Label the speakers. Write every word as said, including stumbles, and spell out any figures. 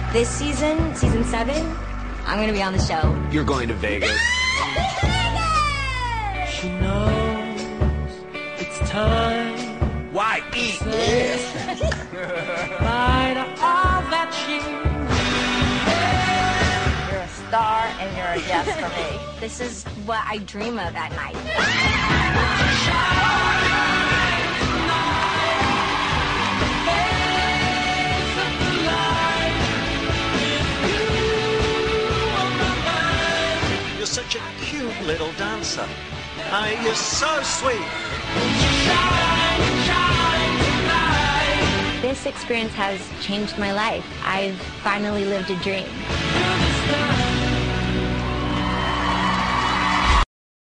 Speaker 1: This season, season seven, I'm gonna be on the show.
Speaker 2: You're going to Vegas.
Speaker 3: She knows it's time.
Speaker 2: Why eat?
Speaker 3: By the all that she
Speaker 1: You're a star and you're a yes for me. This is what I dream of at night.
Speaker 2: You're such a cute little dancer. I mean, you're so sweet.
Speaker 1: This experience has changed my life. I've finally lived a dream.